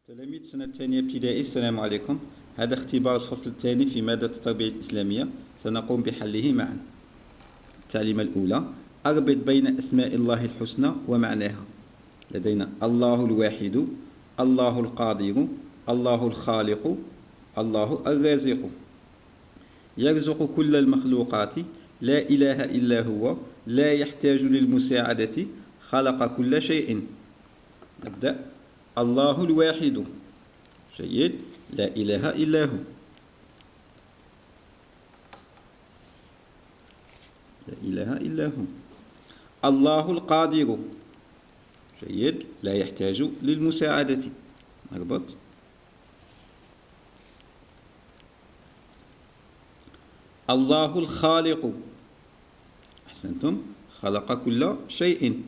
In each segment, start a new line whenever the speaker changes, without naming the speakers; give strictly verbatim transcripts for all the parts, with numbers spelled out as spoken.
تلاميذ سنة الثانية ابتدائي، السلام عليكم. هذا اختبار الفصل الثاني في مادة التربية الإسلامية، سنقوم بحله معا. التعليمة الأولى: أربط بين أسماء الله الحسنى ومعناها. لدينا الله الواحد، الله القادر، الله الخالق، الله الرازق. يرزق كل المخلوقات، لا إله إلا هو، لا يحتاج للمساعدة، خلق كل شيء. نبدأ. الله الواحد. جيد. لا إله إلا هو. لا إله إلا هو. الله القادر. جيد. لا يحتاج للمساعدة. نربط. الله الخالق. أحسنتم. خلق كل شيء.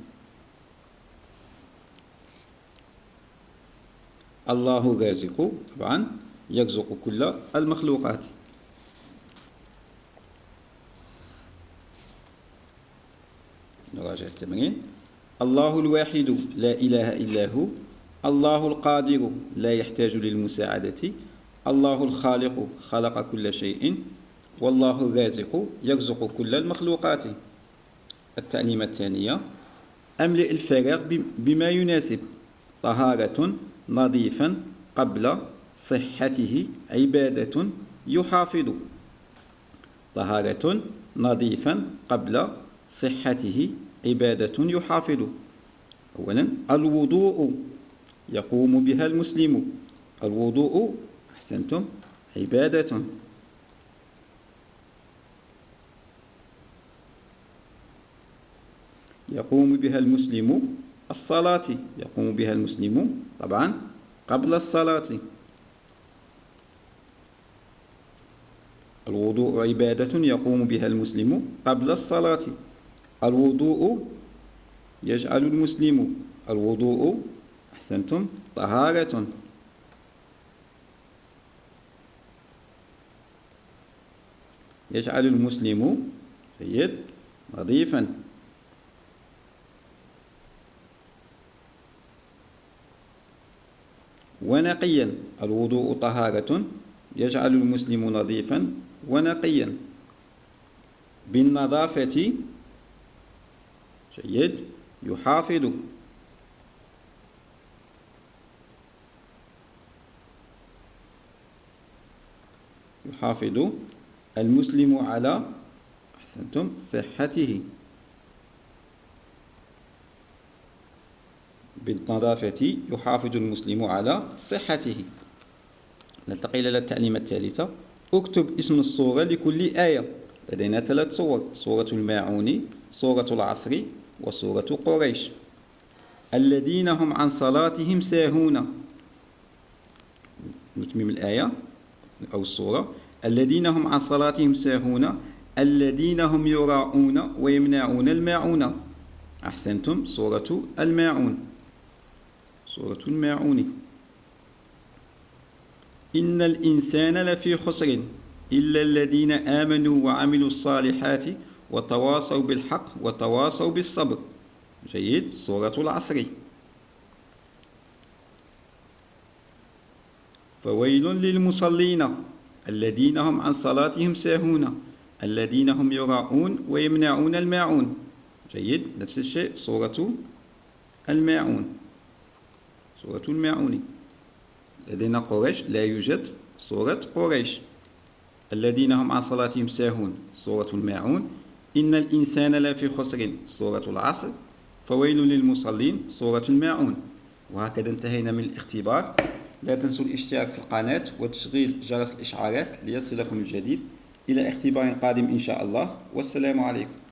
الله الرازق، طبعا يرزق كل المخلوقات. نراجع التمرين. الله الواحد، لا إله إلا هو. الله القادر، لا يحتاج للمساعدة. الله الخالق، خلق كل شيء. والله الرازق، يرزق كل المخلوقات. التعليمة الثانية: أملئ الفراغ بما يناسب. طهارة، نظيفا، قبل صحته، عبادة، يحافظ. طهارة، نظيفا، قبل صحته، عبادة، يحافظ. أولا: الوضوء، يقوم بها المسلم. الوضوء، أحسنتم، عبادة. يقوم بها المسلم. الصلاة، يقوم بها المسلم طبعا قبل الصلاة. الوضوء عبادة يقوم بها المسلم قبل الصلاة. الوضوء يجعل المسلم. الوضوء، أحسنتم، طهارة. يجعل المسلم، جيد، نظيفا. ونقيا. الوضوء طهارة يجعل المسلم نظيفا ونقيا. بالنظافة، جيد، يحافظ. يحافظ المسلم على، أحسنتم، صحته. بالنظافة يحافظ المسلم على صحته. نلتقي إلى التعليمة الثالثة: اكتب اسم الصورة لكل آية. لدينا ثلاث صور: صورة الماعون، صورة العصر، وصورة قريش. الذين هم عن صلاتهم ساهون. نتمم الآية أو الصورة: الذين هم عن صلاتهم ساهون، الذين هم يراءون ويمنعون الماعون. أحسنتم، صورة الماعون. صورة الماعون. إن الإنسان لفي خسر إلا الذين آمنوا وعملوا الصالحات وتواصوا بالحق وتواصوا بالصبر. جيد. صورة العصر. فويل للمصلين الذين هم عن صلاتهم ساهون، الذين هم يراءون ويمنعون الماعون. جيد. نفس الشيء، صورة الماعون. صورة الماعون. لدينا قريش، لا يوجد صورة قريش. الذين هم عن صلاتهم ساهون، صورة الماعون. إن الإنسان لفي خسر، صورة العصر. فويل للمصلين، صورة الماعون. وهكذا انتهينا من الاختبار. لا تنسوا الاشتراك في القناة وتشغيل جرس الإشعارات ليصلكم الجديد. إلى اختبار قادم إن شاء الله، والسلام عليكم.